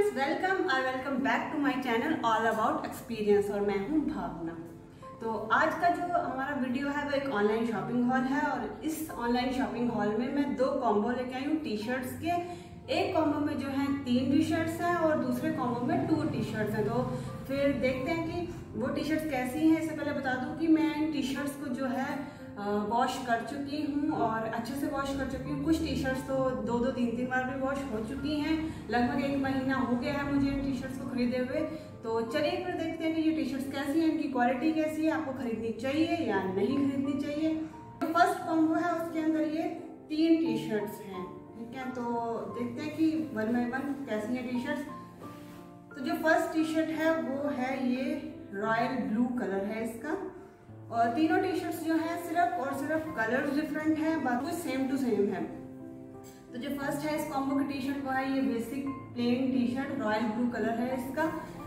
Friends, welcome back to my channel all about experience. और मैं हूं भावना। तो आज का जो हमारा वीडियो है वो एक ऑनलाइन शॉपिंग हॉल है और इस ऑनलाइन शॉपिंग हॉल में मैं दो कॉम्बो लेके आई हूँ टी शर्ट्स के। एक कॉम्बो में जो है 3 टी शर्ट्स हैं और दूसरे कॉम्बो में 2 टी शर्ट्स हैं। तो फिर देखते हैं कि वो टी शर्ट्स कैसी हैं। इससे पहले बता दूं कि मैं इन टी शर्ट्स को जो है वॉश कर चुकी हूँ और अच्छे से वॉश कर चुकी हूँ। कुछ टी शर्ट्स तो 2-3 बार भी वॉश हो चुकी हैं। लगभग 1 महीना हो गया है मुझे इन टी शर्ट्स को खरीदे हुए। तो चलिए फिर देखते हैं कि ये टी शर्ट्स कैसी हैं, इनकी क्वालिटी कैसी है, आपको खरीदनी चाहिए या नहीं खरीदनी चाहिए। तो फर्स्ट कॉम्बो है, उसके अंदर ये 3 टी शर्ट्स हैं, ठीक है। तो देखते हैं कि 1 बाय 1 कैसी हैं टी शर्ट्स। तो जो फर्स्ट टी शर्ट है वो है ये रॉयल ब्लू कलर है इसका, और तीनों टी शर्ट्स जो है सिर्फ और सिर्फ कलर डिफरेंट है, बाकी सेम टू सेम है। तो जो फर्स्ट है इस कॉम्बो की टी शर्ट वो है ये basic plain T shirt, royal blue colour है इसका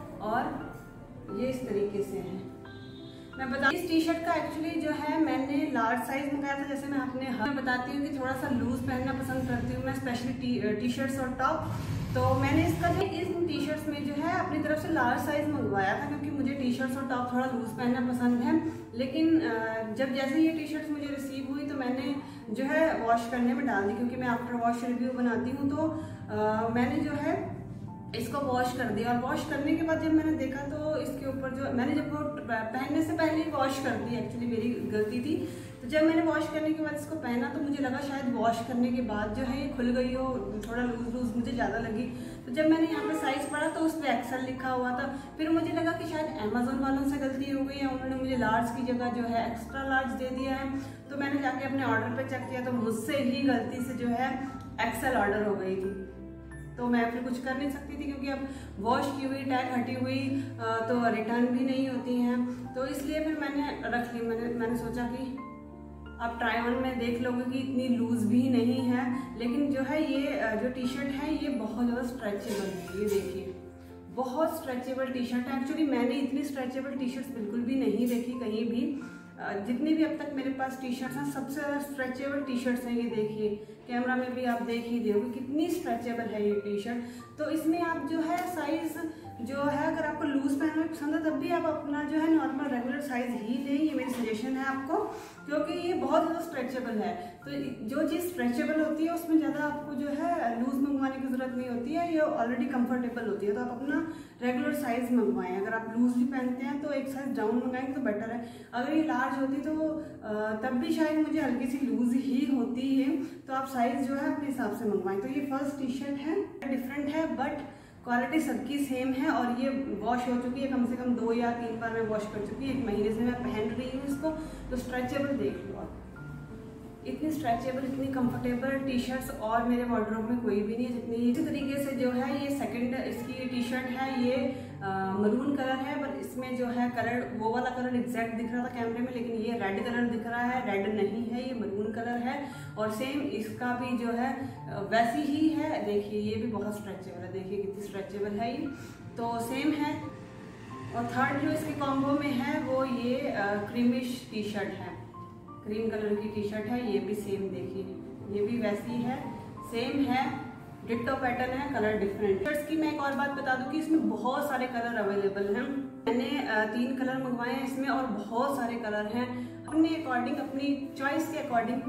और ये इस तरीके से है। मैं बता इस टी शर्ट का एक्चुअली जो है मैंने लार्ज साइज मंगाया था। जैसे मैं अपने मैं बताती हूँ कि थोड़ा सा लूज पहनना पसंद करती हूँ मैं, स्पेशली टी शर्ट्स और टॉप। तो मैंने इसका जो इन टी शर्ट्स में जो है अपनी तरफ से लार्ज साइज मंगवाया था, क्योंकि मुझे टी शर्ट्स और टॉप थोड़ा लूज पहनना पसंद है। लेकिन जब जैसे ये टी शर्ट्स मुझे रिसीव हुई तो मैंने जो है वॉश करने में डाल दी, क्योंकि मैं आफ्टर वॉश रिव्यू बनाती हूँ। तो मैंने जो है इसको वॉश कर दिया और वॉश करने के बाद जब मैंने देखा तो इसके ऊपर जो मैंने जब वो पहनने से पहले ही वॉश कर दी, एक्चुअली मेरी गलती थी। तो जब मैंने वॉश करने के बाद इसको पहना तो मुझे लगा शायद वॉश करने के बाद जो है ये खुल गई हो, थोड़ा लूज मुझे ज़्यादा लगी। तो जब मैंने यहाँ पे साइज़ पढ़ा तो उस पर एक्सेल लिखा हुआ था। फिर मुझे लगा कि शायद अमेजोन वालों से गलती हो गई है, उन्होंने मुझे लार्ज की जगह जो है एक्स्ट्रा लार्ज दे दिया है। तो मैंने जाके अपने ऑर्डर पर चेक किया तो मुझसे ही गलती से जो है एक्सेल ऑर्डर हो गई थी। तो मैं फिर कुछ कर नहीं सकती थी, क्योंकि अब वॉश की हुई टैग हटी हुई तो रिटर्न भी नहीं होती हैं। तो इसलिए फिर मैंने रख ली। मैंने सोचा कि आप ट्राई ऑन में देख लोगे कि इतनी लूज भी नहीं है। लेकिन जो है ये जो टी शर्ट है ये बहुत ज़्यादा स्ट्रेचेबल है। ये देखिए बहुत स्ट्रेचेबल टी शर्ट है। एक्चुअली मैंने इतनी स्ट्रेचेबल टी शर्ट्स बिल्कुल भी नहीं देखी कहीं भी। जितनी भी अब तक मेरे पास टी शर्ट्स हैं सबसे ज़्यादा स्ट्रेचेबल टी शर्ट्स हैं। ये देखिए कैमरा में भी आप देख ही दोगे कितनी स्ट्रेचेबल है ये टी शर्ट। तो इसमें आप जो है साइज़ जो है अगर आपको लूज पहनना पसंद है तब भी आप अपना जो है नॉर्मल रेगुलर साइज ही लें, ये मेरी सजेशन है आपको, क्योंकि ये बहुत ज़्यादा स्ट्रेचेबल है। तो जो चीज़ स्ट्रेचेबल होती है उसमें ज़्यादा आपको जो है लूज मंगवाने की ज़रूरत नहीं होती है, ये ऑलरेडी कंफर्टेबल होती है। तो आप अपना रेगुलर साइज मंगवाएं। अगर आप लूज भी पहनते हैं तो एक साइज डाउन मंगाएंगे तो बेटर है। अगर ये लार्ज होती तो तब भी शायद मुझे हल्की सी लूज ही होती है। तो आप साइज जो है अपने हिसाब से मंगवाएं। तो ये फर्स्ट टी शर्ट है, डिफरेंट है बट क्वालिटी सबकी सेम है और ये वॉश हो चुकी है। कम से कम 2 या 3 बार मैं वॉश कर चुकी है। 1 महीने से मैं पहन रही हूँ इसको। तो स्ट्रेचेबल देख लो आप, इतनी स्ट्रेचेबल इतनी कंफर्टेबल टी शर्ट्स और मेरे वार्डरोब में कोई भी नहीं है जितनी। इसी तरीके से जो है ये सेकंड इसकी टी शर्ट है, ये मरून कलर है, पर इसमें जो है कलर वो वाला कलर एग्जैक्ट दिख रहा था कैमरे में, लेकिन ये रेड कलर दिख रहा है। रेड नहीं है, ये मरून कलर है और सेम इसका भी जो है वैसी ही है। देखिए ये भी बहुत स्ट्रेचेबल है, देखिए कितनी स्ट्रेचेबल है ये। तो सेम है। और थर्ड जो इसके कॉम्बो में है वो ये क्रीमिश टी शर्ट है, क्रीम कलर की टी शर्ट है। ये भी सेम देखिए ये भी वैसी है, सेम है, डिट्टो पैटर्न है, कलर डिफरेंट। शर्ट्स की मैं एक और बात बता दूं कि इसमें बहुत सारे कलर अवेलेबल हैं। मैंने 3 कलर मंगवाए हैं इसमें और बहुत सारे कलर हैं। अपने अकॉर्डिंग, अपनी चॉइस के अकॉर्डिंग,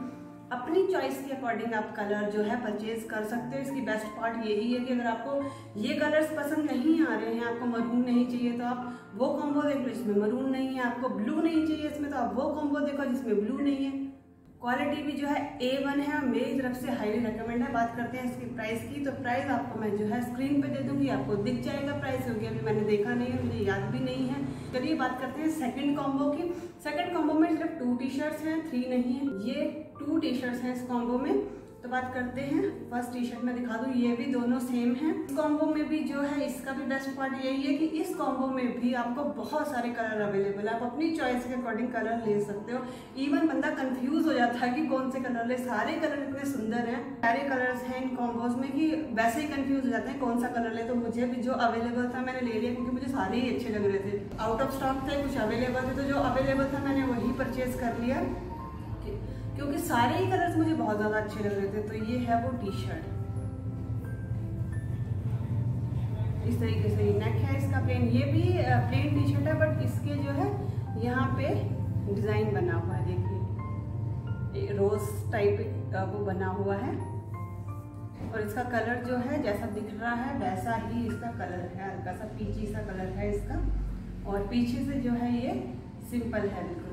आप कलर जो है परचेज कर सकते हो। इसकी बेस्ट पार्ट यही है कि अगर आपको ये कलर्स पसंद नहीं आ रहे हैं, आपको मरून नहीं चाहिए तो आप वो कॉम्बो देख लो जिसमें मरून नहीं है। आपको ब्लू नहीं चाहिए इसमें तो आप वो कॉम्बो देखो जिसमें ब्लू नहीं है। क्वालिटी भी जो है A1 है, मेरी तरफ से हाईली रिकमेंड है। बात करते हैं इसकी प्राइस की। तो प्राइस आपको मैं जो है स्क्रीन पे दे दूंगी, आपको दिख जाएगा प्राइस, क्योंकि अभी मैंने देखा नहीं है, मुझे याद भी नहीं है। चलिए बात करते हैं सेकंड कॉम्बो की। सेकंड कॉम्बो में सिर्फ 2 टी शर्ट्स हैं, 3 नहीं है। ये 2 टी शर्ट्स हैं इस कॉम्बो में। तो बात करते हैं फर्स्ट टी शर्ट में दिखा दूं, ये भी दोनों सेम है। इस कॉम्बो में भी जो है इसका भी बेस्ट पार्ट यही है कि इस कॉम्बो में भी आपको बहुत सारे कलर अवेलेबल है। आप अपनी चॉइस के अकॉर्डिंग कलर ले सकते हो। इवन बंदा कंफ्यूज हो जाता है कि कौन से कलर ले। सारे कलर इतने सुंदर हैं, सारे कलर्स हैं इन कॉम्बोज में कि वैसे ही कंफ्यूज हो जाते हैं कौन सा कलर ले। तो मुझे भी जो अवेलेबल था मैंने ले लिया, क्योंकि मुझे सारे ही अच्छे लग रहे थे। आउट ऑफ स्टॉक थे, कुछ अवेलेबल थे, तो जो अवेलेबल था मैंने वही परचेज कर लिया, क्योंकि सारे ही कलर्स मुझे बहुत ज़्यादा अच्छे लग रहे थे। तो ये है वो टी शर्ट। इस तरीके से नेक है इसका प्लेन। ये भी प्लेन टी शर्ट है बट इसके जो है यहाँ पे डिज़ाइन बना हुआ है, देखिए रोज टाइप वो बना हुआ है। और इसका कलर जो है जैसा दिख रहा है वैसा ही इसका कलर है, हल्का सा पीची सा कलर है इसका। और पीछे से जो है ये सिंपल है बिल्कुल।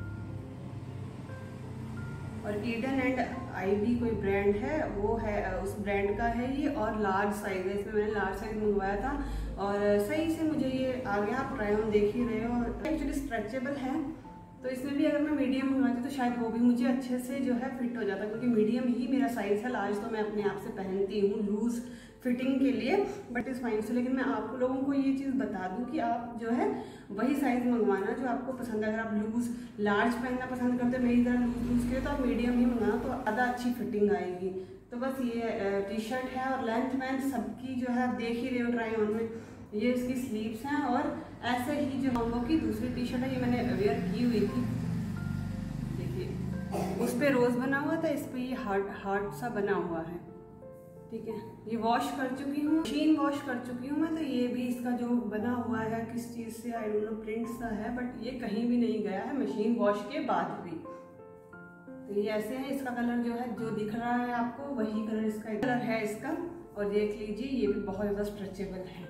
और ईडन एंड आईवी कोई ब्रांड है, वो है उस ब्रांड का है ये। और लार्ज साइज है इसमें, मैंने लार्ज साइज मंगवाया था और सही से मुझे ये आ गया। आप ट्राई ऑन देख ही रहे हो। एक्चुअली स्ट्रेचेबल है तो इसमें भी अगर मैं मीडियम मंगवाती तो शायद वो भी मुझे अच्छे से जो है फिट हो जाता, क्योंकि मीडियम ही मेरा साइज़ है। लार्ज तो मैं अपने आप से पहनती हूँ लूज फिटिंग के लिए, बट इज़ फाइन। से लेकिन मैं आप लोगों को ये चीज़ बता दूँ कि आप जो है वही साइज़ मंगवाना जो आपको पसंद है। अगर आप लूज लार्ज पहनना पसंद करते हो मेरी तरह लूज के, तो आप मीडियम ही मंगाना, तो ज़्यादा अच्छी फिटिंग आएगी। तो बस ये टी शर्ट है और लेंथ वेंथ सबकी जो है आप देख ही रहे हो ट्राई ऑन में। ये इसकी स्लीव्स हैं और ऐसे ही जो कॉम्बो की दूसरी टी शर्ट है, ये मैंने वेयर की हुई थी, देखिए उस पर रोज़ बना हुआ था, इस पर ये हार्ट सा बना हुआ है। ठीक है, ये वॉश कर चुकी हूँ, मशीन वॉश कर चुकी हूँ मैं। तो ये भी इसका जो बना हुआ है किस चीज़ से आई डोंट नो, प्रिंट सा है बट ये कहीं भी नहीं गया है मशीन वॉश के बाद भी। तो ये ऐसे है, इसका कलर जो है जो दिख रहा है आपको वही कलर इसका है इसका। और देख लीजिए ये भी बहुत ज़्यादा स्ट्रेचेबल है।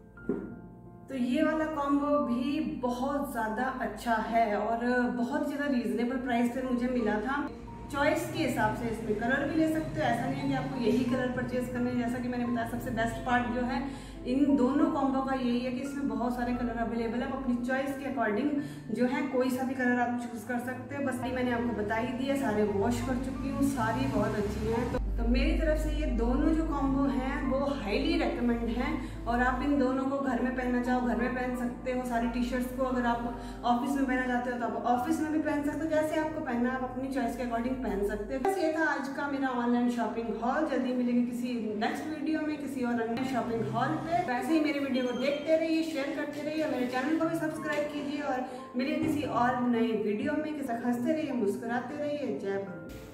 तो ये वाला कॉम्बो भी बहुत ज़्यादा अच्छा है और बहुत ज़्यादा रीजनेबल प्राइस पे मुझे मिला था। चॉइस के हिसाब से इसमें कलर भी ले सकते हो, ऐसा नहीं है कि आपको यही कलर परचेज करने हैं। जैसा कि मैंने बताया सबसे बेस्ट पार्ट जो है इन दोनों कॉम्बो का यही है कि इसमें बहुत सारे कलर अवेलेबल है। आप अपनी चॉइस के अकॉर्डिंग जो है कोई सा भी कलर आप चूज कर सकते हो। बस मैंने आपको बता ही दिया, सारे वॉश कर चुकी हूँ, सारी बहुत अच्छी हैं। तो मेरी तरफ से ये दोनों जो कॉम्बो हैं वो हाईली रेकमेंड हैं। और आप इन दोनों को घर में पहनना चाहो घर में पहन सकते हो। सारी टी शर्ट्स को अगर आप ऑफिस में पहनना चाहते हो तो आप ऑफिस में भी पहन सकते हो, जैसे आपको पहनना है आप अपनी चॉइस के अकॉर्डिंग पहन सकते हो। बस ये था आज का मेरा ऑनलाइन शॉपिंग हॉल। जल्दी मिलेंगे किसी नेक्स्ट वीडियो में किसी और अन्य शॉपिंग हॉल पे। वैसे ही मेरे वीडियो को देखते रहिए, शेयर करते रहिए, मेरे चैनल को भी सब्सक्राइब कीजिए और मिलिए किसी और नए वीडियो में। किसी हंसते रहिए, मुस्कुराते रहिए। जय भारत।